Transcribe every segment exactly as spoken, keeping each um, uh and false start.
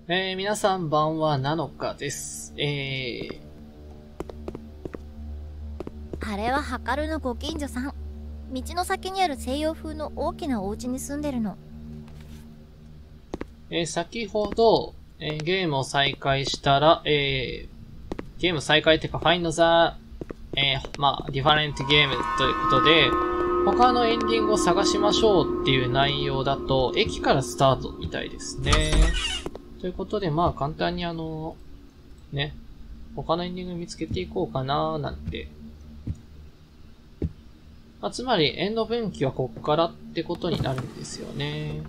えー、皆さん晩はなのかです。えー、 あれはハカルのご近所さん。道の先にある西洋風の大きなお家に住んでるの。 えー、先ほど、えー、ゲームを再開したら、えー、ゲーム再開っていうか、Find the、えー、まあ、Different Game ということで、他のエンディングを探しましょうっていう内容だと、駅からスタートみたいですね。ということで、まあ、簡単にあの、ね、他のエンディング見つけていこうかなーなんて。まあ、つまり、エンド分岐はこっからってことになるんですよね。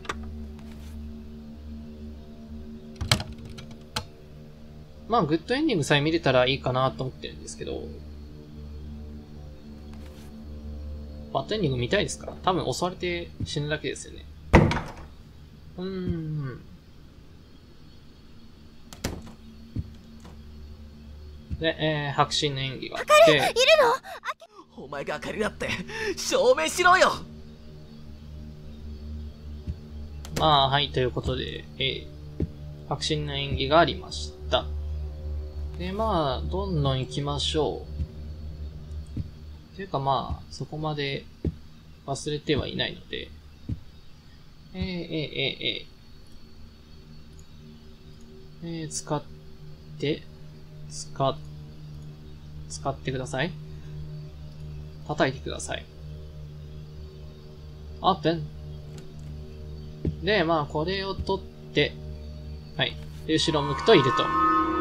まあ、グッドエンディングさえ見れたらいいかなと思ってるんですけど、バッドエンディング見たいですか？多分襲われて死ぬだけですよね。うーん。で、えー、白真の演技があって。 いるの？お前が明かりだって証明しろよ。 まあ、はい、ということで、えー、白真の演技がありました。で、まあ、どんどん行きましょう。というかまあ、そこまで忘れてはいないので、えー、えー、えー、えー、えー、使って、使っ、使ってください。叩いてください。オープン。で、まあ、これを取って、はい。で、後ろを向くといると。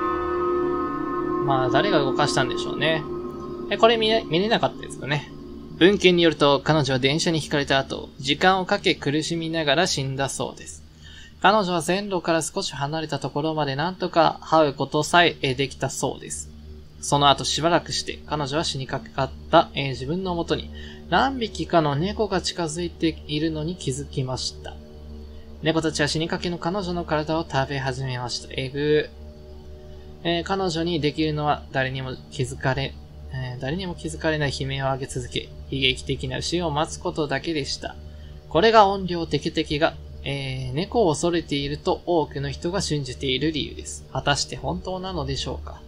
まあ、誰が動かしたんでしょうね。え、これ見れ、見れなかったですかね。文献によると、彼女は電車にひかれた後、時間をかけ苦しみながら死んだそうです。彼女は線路から少し離れたところまでなんとか這うことさえできたそうです。その後しばらくして、彼女は死にかかった、えー、自分のもとに、何匹かの猫が近づいているのに気づきました。猫たちは死にかけの彼女の体を食べ始めました。えぐー。えー、彼女にできるのは誰にも気づかれ、えー、誰にも気づかれない悲鳴を上げ続け、悲劇的な死を待つことだけでした。これが怨霊テケテケが、えー、猫を恐れていると多くの人が信じている理由です。果たして本当なのでしょうか。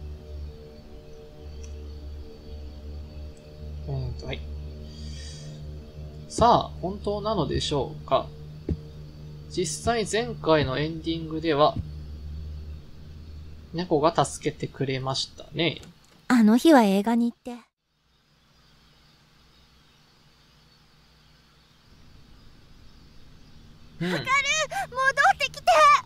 うんと、はい。さあ、本当なのでしょうか。実際前回のエンディングでは、猫が助けてくれましたね。 あの日は映画に行って。 うん。 戻ってきて。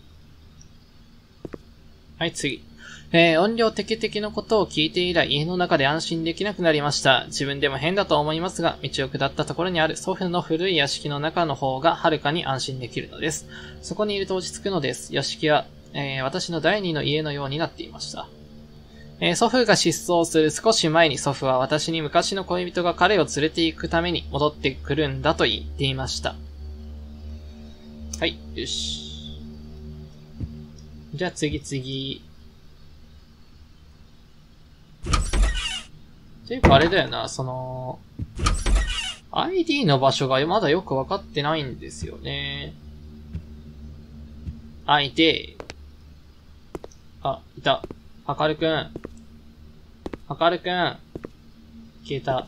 はい、次。えー、音量テケテケのことを聞いて以来、家の中で安心できなくなりました。自分でも変だと思いますが、道を下ったところにある祖父の古い屋敷の中の方がはるかに安心できるのです。そこにいると落ち着くのです。屋敷は、えー、私の第二の家のようになっていました。えー、祖父が失踪する少し前に祖父は私に昔の恋人が彼を連れて行くために戻ってくるんだと言っていました。はい、よし。じゃあ次次。ていうかあれだよな、その、アイディー の場所がまだよくわかってないんですよね。あ、いて。あ、いた。はかるくん。はかるくん。消えた。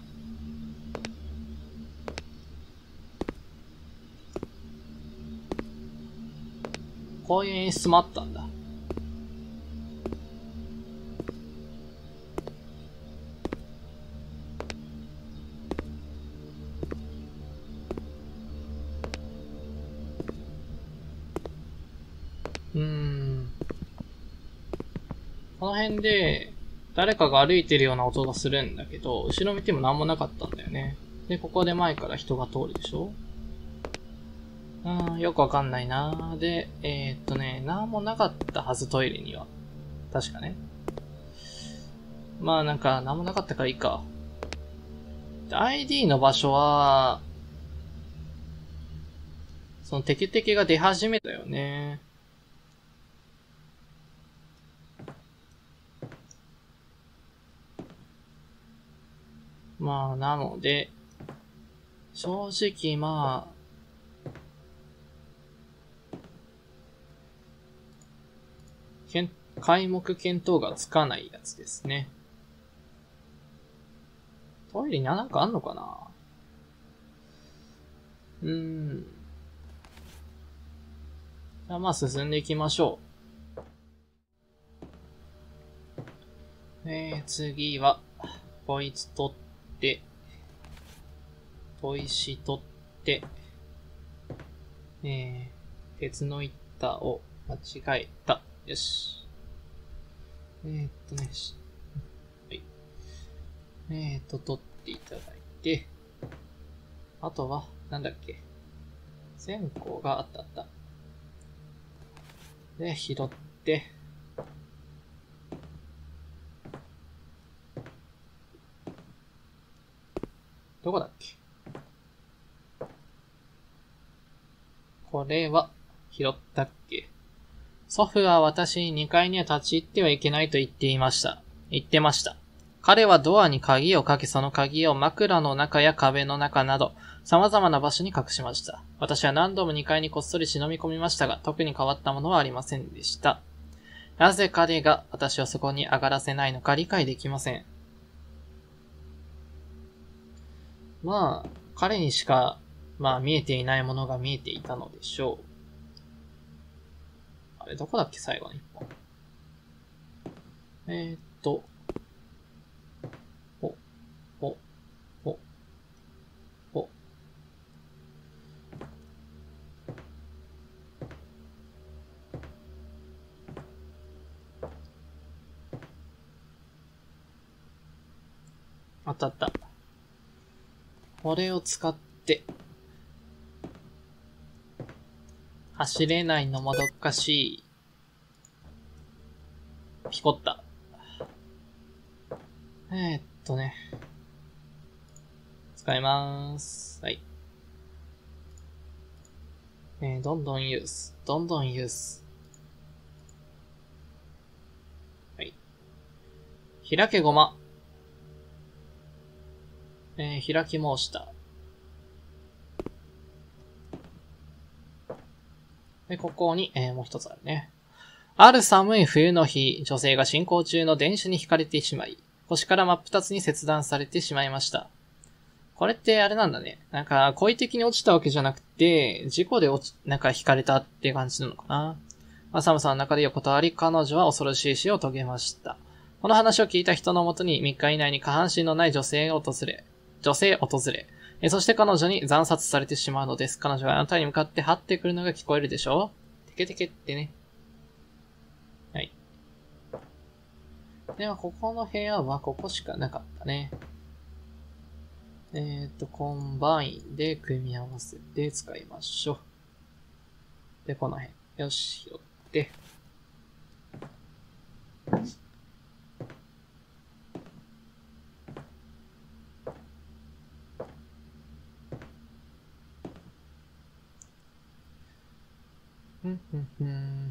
こういう演出もあったんだ。うーん。この辺で、誰かが歩いてるような音がするんだけど、後ろ見ても何もなかったんだよね。で、ここで前から人が通るでしょ？うーん、よくわかんないな。で、えー、っとね、何もなかったはず、トイレには。確かね。まあなんか、何もなかったからいいか。アイディー の場所は、そのテケテケが出始めたよね。まあ、なので、正直まあ、 けん皆目見当がつかないやつですね。トイレになんかあんのかな？うーん。じゃあまあ進んでいきましょう。えー、次は、こいつ取って、砥石取って、えー、鉄の板を間違えた。よし。えー、っとね、はい。えー、っと、取っていただいて、あとは、なんだっけ。線香があったあった。で、拾って、どこだっけ？これは、拾ったっけ？祖父は私ににかいには立ち入ってはいけないと言っていました。言ってました。彼はドアに鍵をかけ、その鍵を枕の中や壁の中など、様々な場所に隠しました。私は何度もにかいにこっそり忍び込みましたが、特に変わったものはありませんでした。なぜ彼が私をそこに上がらせないのか理解できません。まあ、彼にしか、まあ見えていないものが見えていたのでしょう。あれ、どこだっけ最後の一本。えー、っと、お、お、お、お。あったあった。これを使って、走れないのもどっかしい。ピコった。えー、っとね。使いまーす。はい。えー、どんどんユース。どんどんユース。はい。開けごま。えー、開き申した。で、ここに、えー、もう一つあるね。ある寒い冬の日、女性が進行中の電車に惹かれてしまい、腰から真っ二つに切断されてしまいました。これってあれなんだね。なんか、故意的に落ちたわけじゃなくて、事故で落ち、なんか惹かれたって感じなのかな。まあ、寒さの中で横たわり、彼女は恐ろしい死を遂げました。この話を聞いた人のもとにみっか以内に下半身のない女性が訪れ、女性訪れ、えそして彼女に惨殺されてしまうのです。彼女はあなたに向かって張ってくるのが聞こえるでしょ？テケテケってね。はい。では、ここの部屋はここしかなかったね。えっと、コンバインで組み合わせて使いましょう。で、この辺。よし、拾って。ふんふんふん。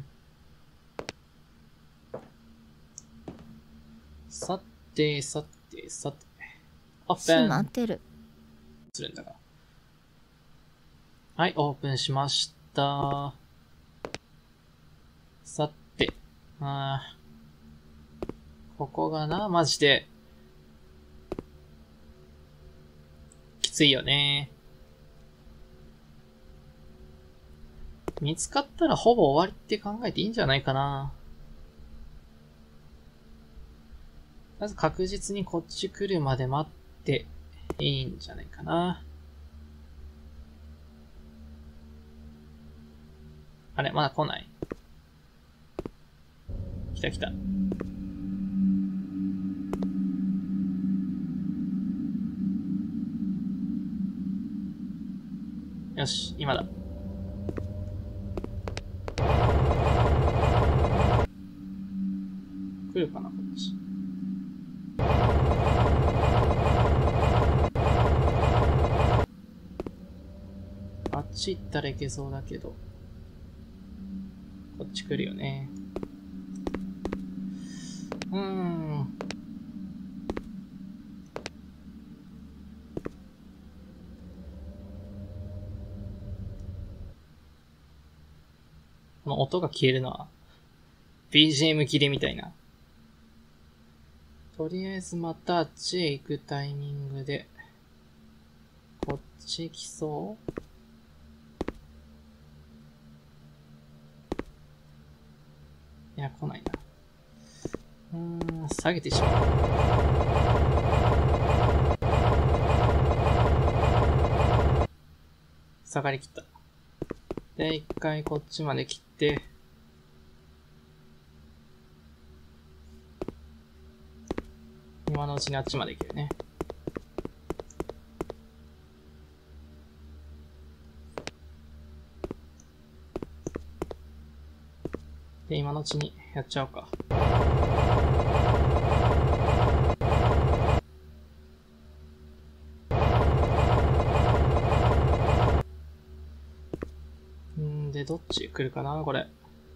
さて、さて、さて。オープン。 閉まってる。 するんだから。はい、オープンしました。さて、あー、ここがな、マジで、きついよね。見つかったらほぼ終わりって考えていいんじゃないかな。まず確実にこっち来るまで待っていいんじゃないかな。あれ、まだ来ない。来た来た。よし、今だ。来るかな、こっち。あっち行ったらいけそうだけど。こっち来るよね。うーん。この音が消えるのはビージーエム 切れみたいな。とりあえずまたあっちへ行くタイミングで、こっち来そう？いや、来ないな。うーん、下げてしまう。下がりきった。で、一回こっちまで切って、今のうちにあっちまで行けるね。で、今のうちにやっちゃおうか。んで、どっち来るかなこれ。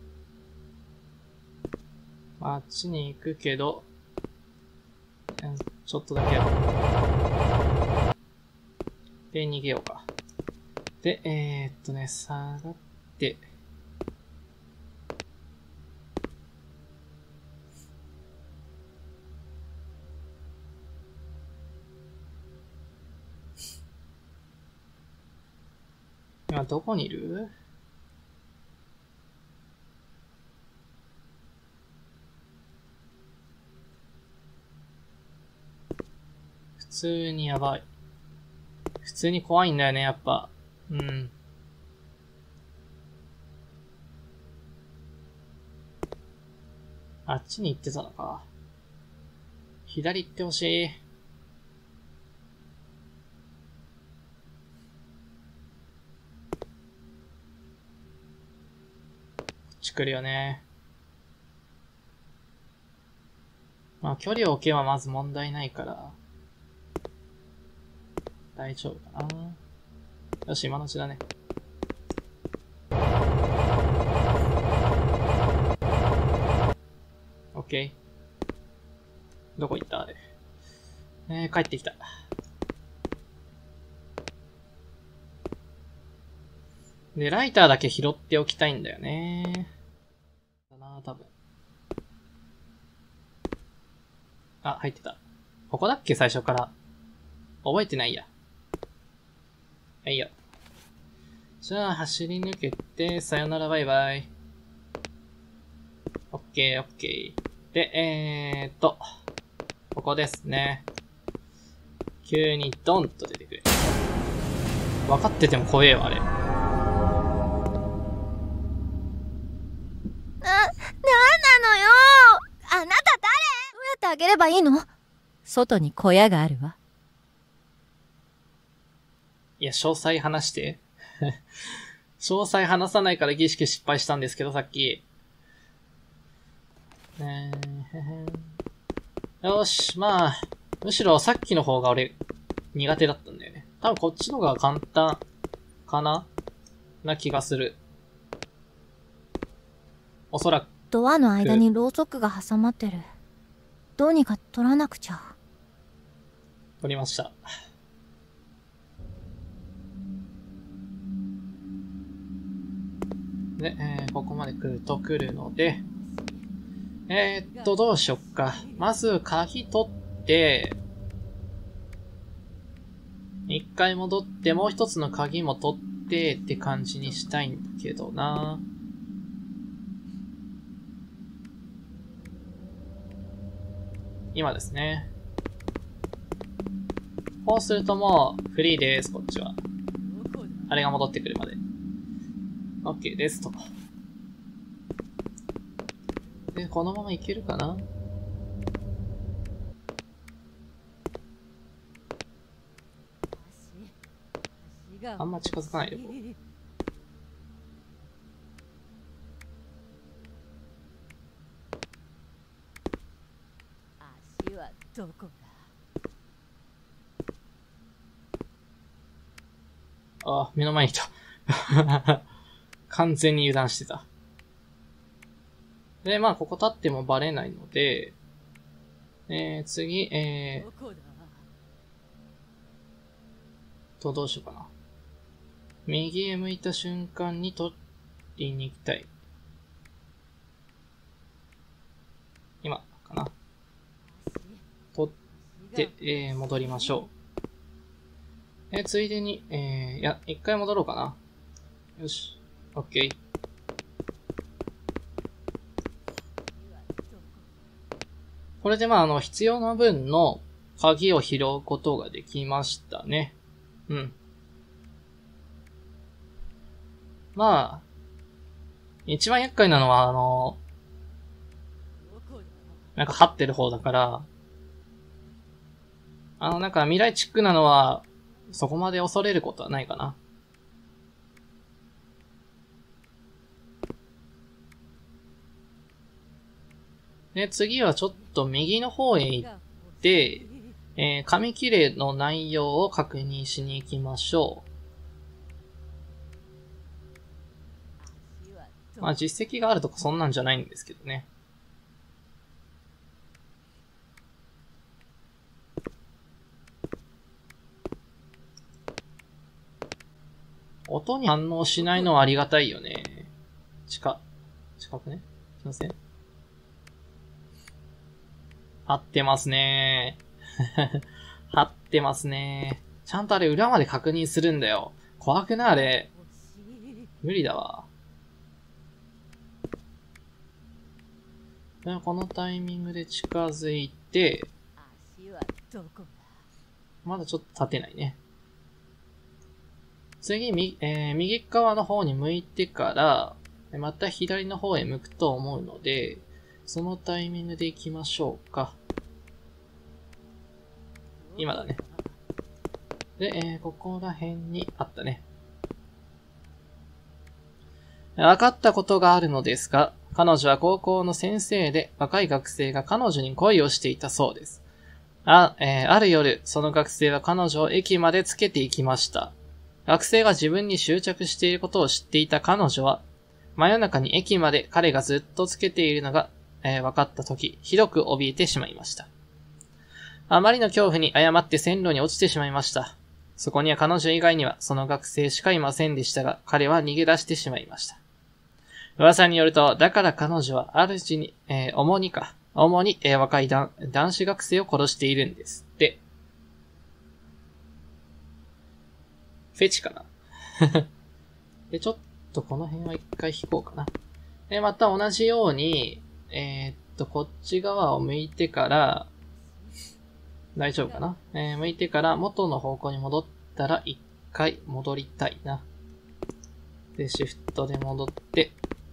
あっちに行くけど、ちょっとだけ。で、逃げようか。で、えー、っとね、下がって、今どこにいる？普通にやばい。普通に怖いんだよね、やっぱ。うん。あっちに行ってたのか。左行ってほしい。こっち来るよね。まあ距離を置けばまず問題ないから。大丈夫かな。よし、今のうちだね。オッケー。どこ行ったあれ。えー、帰ってきた。で、ライターだけ拾っておきたいんだよね。だな、多分。あ、入ってた。ここだっけ最初から。覚えてないや。はいよ。じゃあ、走り抜けて、さよならバイバイ。オッケーオッケー。で、えーっと、ここですね。急にドンと出てくる。分かってても怖えよ、あれ。な、 なんなのよ。あなた誰？どうやってあげればいいの？ 外に小屋があるわ。 いや、詳細話して。詳細話さないから儀式失敗したんですけど、さっき。えー、よし、まあ、むしろさっきの方が俺、苦手だったんだよね。多分こっちの方が簡単、かなな気がする。おそらく。 ドアの間にろうそくが挟まってる。どうにか取らなくちゃ。 取りました。で、えー、ここまで来ると来るので、えー、っと、どうしよっか。まず、鍵取って、一回戻って、もう一つの鍵も取ってって感じにしたいんだけどな。今ですね。こうするともう、フリーです、こっちは。あれが戻ってくるまで。OK ですと。で、このままいけるかな？あんま近づかないでこう。 足はどこだ？ あ、目の前にいた。完全に油断してた。で、まあ、ここ立ってもバレないので、えー、次、えー、と、どうしようかな。右へ向いた瞬間に取りに行きたい。 今かな。取って、えー、戻りましょう。えー、ついでに、えー、いや、一回戻ろうかな。よし。オッケー。これでまあ、あの、必要な分の鍵を拾うことができましたね。うん。まあ、一番厄介なのは、あの、なんか張ってる方だから、あの、なんか未来チックなのは、そこまで恐れることはないかな。で、次はちょっと右の方へ行って、えー、紙切れの内容を確認しに行きましょう。まあ実績があるとかそんなんじゃないんですけどね。音に反応しないのはありがたいよね。近、近くね。すいません。張ってますねー。張ってますねー。ちゃんとあれ裏まで確認するんだよ。怖くないあれ。無理だわ。このタイミングで近づいて、まだちょっと立てないね。次、み、えー、右側の方に向いてから、また左の方へ向くと思うので、そのタイミングで行きましょうか。今だね。で、えー、ここら辺にあったね。分かったことがあるのですが、彼女は高校の先生で若い学生が彼女に恋をしていたそうです。あ、えー、ある夜、その学生は彼女を駅までつけて行きました。学生が自分に執着していることを知っていた彼女は、真夜中に駅まで彼がずっとつけているのが、えー、分かったとき、ひどく怯えてしまいました。あまりの恐怖に誤って線路に落ちてしまいました。そこには彼女以外にはその学生しかいませんでしたが、彼は逃げ出してしまいました。噂によると、だから彼女は主に、えー、主にか、主に、えー、若い男子学生を殺しているんですって。フェチかなで、ちょっとこの辺は一回引こうかな。で、また同じように、えー、っと、こっち側を向いてから、大丈夫かな、えー、向いてから元の方向に戻ったら一回戻りたいな。で、シフトで戻って、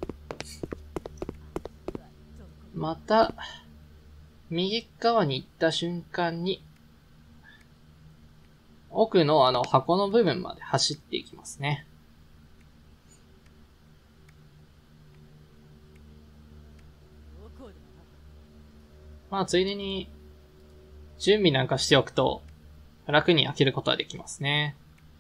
また、右側に行った瞬間に、奥のあの箱の部分まで走っていきますね。まあ、ついでに、準備なんかしておくと、楽に開けることはできますね。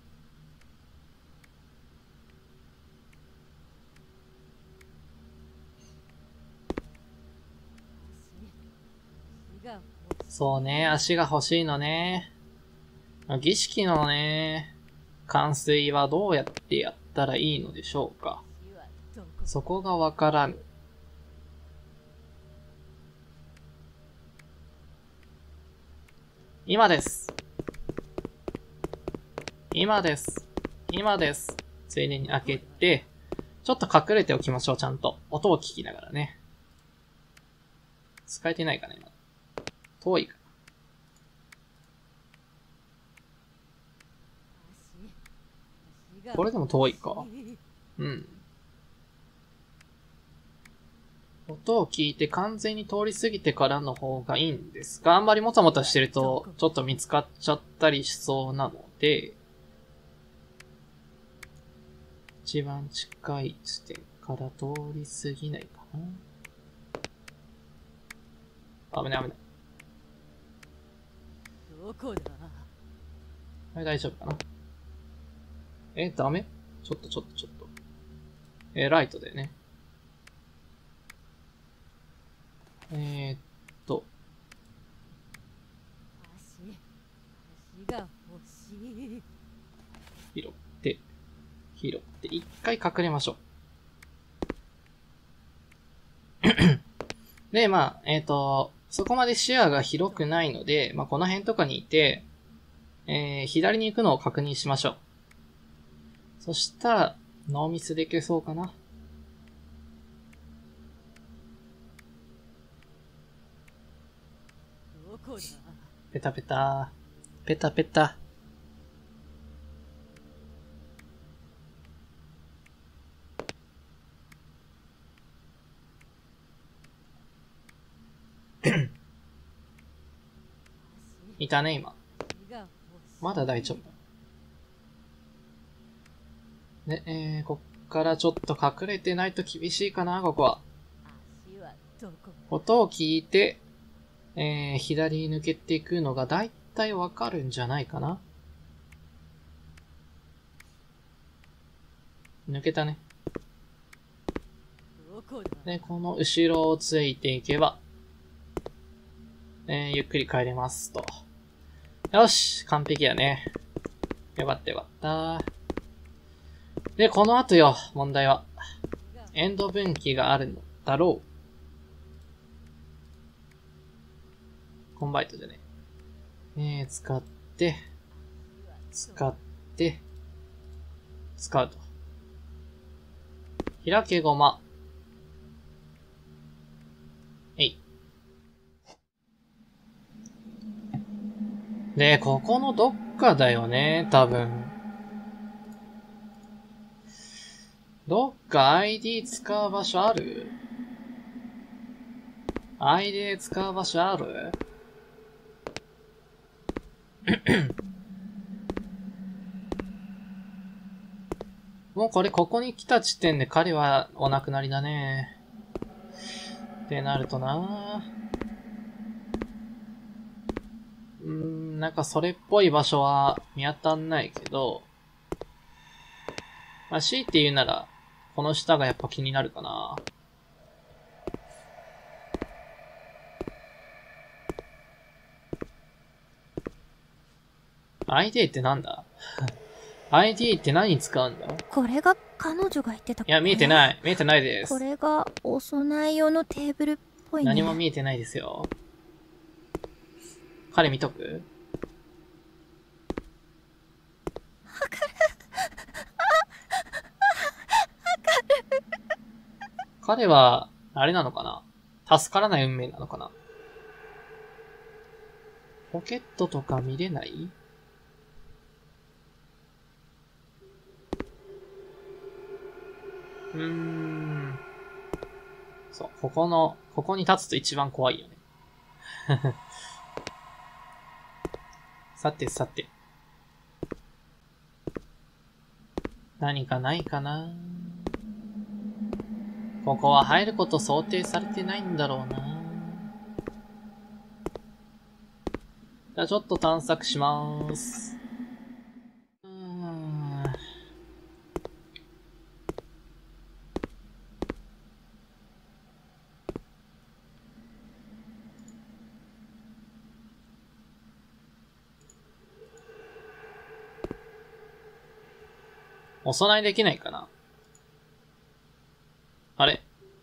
そうね、足が欲しいのね。儀式のね、完遂はどうやってやったらいいのでしょうか。そこがわからぬ。今です。今です。今です。ついでに開けて、ちょっと隠れておきましょう、ちゃんと。音を聞きながらね。使えてないかな、今。遠いか。これでも遠いか。うん。音を聞いて完全に通り過ぎてからの方がいいんですが、あんまりもたもたしてると、ちょっと見つかっちゃったりしそうなので、一番近い地点から通り過ぎないかな。危ない危ない。これ大丈夫かな。え、ダメ？ちょっとちょっとちょっと。えー、ライトだよね。えー、っと。拾って、拾って、一回隠れましょう。 で、まあ、えっと、そこまで視野が広くないので、まあ、この辺とかにいて、えー、左に行くのを確認しましょう。そしたら、ノーミスできそうかな。 どこだ。 ペタペタ。ペタペタ。いたね、今。まだ大丈夫。で、えー、こっからちょっと隠れてないと厳しいかな、ここは。 足はどこ。 音を聞いて、えー、左に抜けていくのがだいたいわかるんじゃないかな。抜けたね。 どこだ。 で、この後ろをついていけば、えー、ゆっくり帰れますと。よし、完璧やね。よかったよかった。で、この後よ、問題は。エンド分岐があるのだろう。コンバイトでね。えー、使って、使って、使うと。開けごま。えい。で、ここのどっかだよね、多分。どっか アイディー 使う場所ある？ アイディー 使う場所ある？もうこれここに来た地点で彼はお亡くなりだね。ってなるとなうーん、なんかそれっぽい場所は見当たんないけど、まあ、強いて言うなら、この下がやっぱ気になるかな。アイディー ってなんだアイディー って何に使うんだ？ これが彼女が言ってた。 いや、見えてない。見えてないです。 これがお供え用のテーブルっぽいね。 何も見えてないですよ。彼見とく？ わかる。 彼は、あれなのかな？助からない運命なのかな？ポケットとか見れない？うーん。そう、ここの、ここに立つと一番怖いよね。さてさて。何かないかな？ここは入ること想定されてないんだろうな。じゃあちょっと探索しまーす。うーん。お供えできないかな？あれ？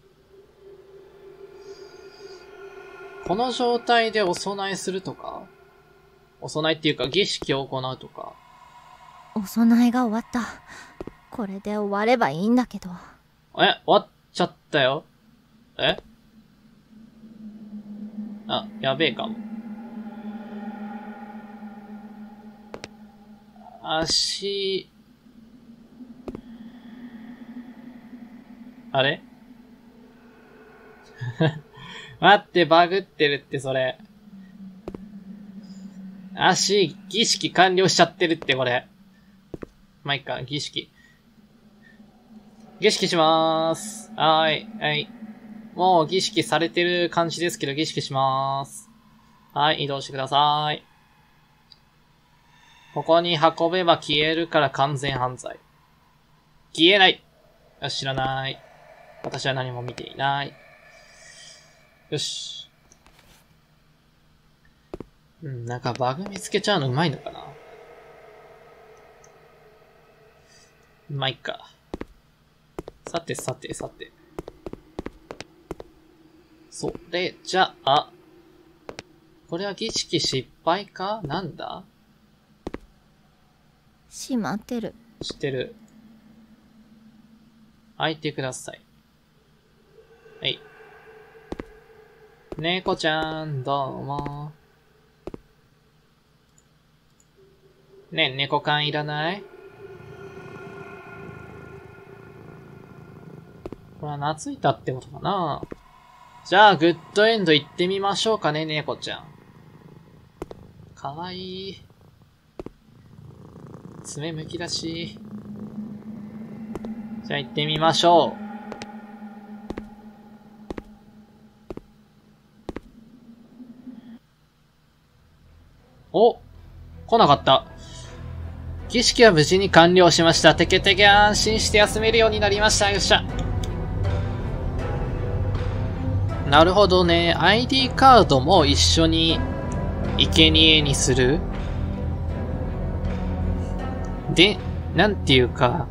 この状態でお供えするとか？お供えっていうか儀式を行うとか？ お供えが終わった。これで終わればいいんだけど。 え、終わっちゃったよ。え？あ、やべえかも。足、あれ待って、バグってるって、それ。足、儀式完了しちゃってるって、これ。まあ、いっか、儀式。儀式しまーす。はーい、はい。もう儀式されてる感じですけど、儀式しまーす。はい、移動してください。ここに運べば消えるから完全犯罪。消えない。よし、知らない。私は何も見ていない。よし。うん、なんかバグ見つけちゃうのうまいのかな？まあ、いっか。さてさてさて。 それじゃあ、これは儀式失敗か？なんだ？ 閉まってる。 知ってる。開いてください。はい。猫ちゃん、どうも。ねえ、猫缶いらない？これは懐いたってことかな？じゃあ、グッドエンド行ってみましょうかね、猫ちゃん。かわいい。爪むきだし。じゃあ行ってみましょう。お、来なかった。儀式は無事に完了しました。てけてけ安心して休めるようになりました。よっしゃ。なるほどね。アイディー カードも一緒に生贄にする？で、なんていうか、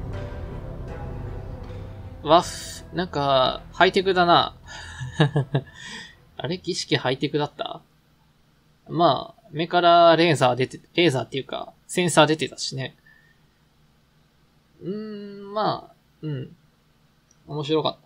わふ、なんか、ハイテクだな。あれ儀式ハイテクだった？まあ、目からレーザー出て、レーザーっていうか、センサー出てたしね。うーん、まあ、うん。面白かった。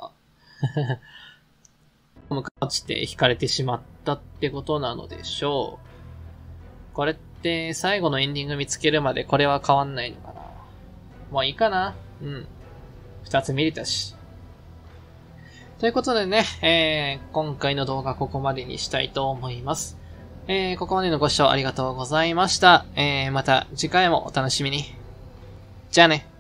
向かって惹かれてしまったってことなのでしょう。これって最後のエンディング見つけるまでこれは変わんないのかな。もういいかな。うん。二つ見れたし。ということでね、えー、今回の動画ここまでにしたいと思います。えー、ここまでのご視聴ありがとうございました。えー、また次回もお楽しみに。じゃあね。